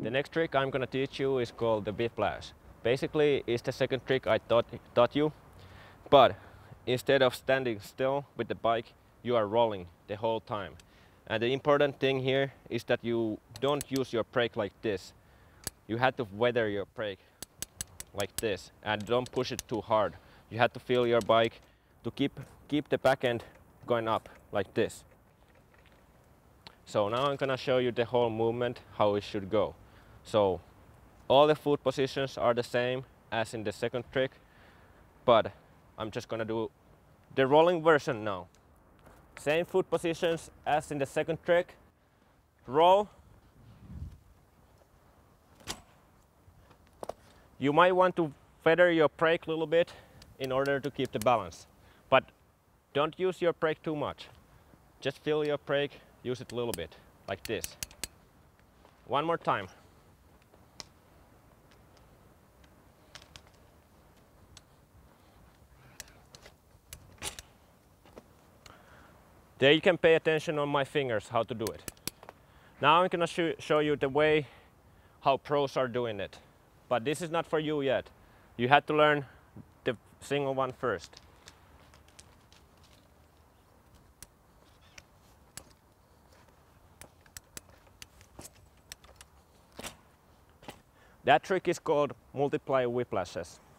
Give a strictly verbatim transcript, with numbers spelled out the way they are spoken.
The next trick I'm gonna teach you is called the whiplash. Basically, it's the second trick I taught, taught you, but instead of standing still with the bike, you are rolling the whole time. And the important thing here is that you don't use your brake like this. You have to weather your brake like this and don't push it too hard. You have to feel your bike to keep, keep the back end going up like this. So now I'm gonna show you the whole movement, how it should go. So all the foot positions are the same as in the second trick, but I'm just gonna do the rolling version now. Same foot positions as in the second trick. Roll. You might want to feather your brake a little bit in order to keep the balance, but don't use your brake too much. Just feel your brake, use it a little bit, like this. One more time. There you can pay attention on my fingers how to do it. Now I'm gonna sh show you the way how pros are doing it. But this is not for you yet. You had to learn the single one first. That trick is called multiply whiplashes.